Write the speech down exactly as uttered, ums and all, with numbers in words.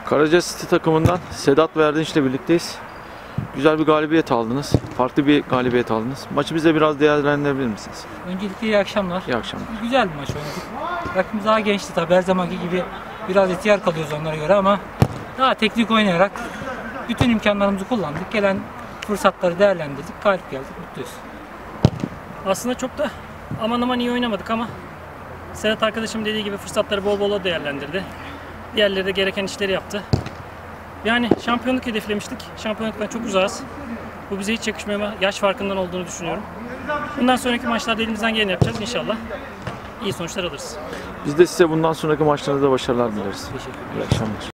Karaca City takımından Sedat ve Erdinç ile birlikteyiz. Güzel bir galibiyet aldınız. Farklı bir galibiyet aldınız. Maçı bize biraz değerlendirebilir misiniz? Öncelikle iyi akşamlar. İyi akşamlar. Güzel bir maç oynadık. Rakibimiz daha gençti tabi, her zamanki gibi biraz ihtiyar kalıyoruz onlara göre ama daha teknik oynayarak bütün imkanlarımızı kullandık. Gelen fırsatları değerlendirdik. Galip geldik. Mutluyuz. Aslında çok da aman aman iyi oynamadık ama Sedat arkadaşım dediği gibi fırsatları bol bol değerlendirdi. Diğerleri de gereken işleri yaptı. Yani şampiyonluk hedeflemiştik. Şampiyonluktan çok uzağız. Bu bize hiç yakışmıyor ama yaş farkından olduğunu düşünüyorum. Bundan sonraki maçlarda elimizden geleni yapacağız inşallah. İyi sonuçlar alırız. Biz de size bundan sonraki maçlarınızda başarılar dileriz. Teşekkür ederim. İyi akşamlar.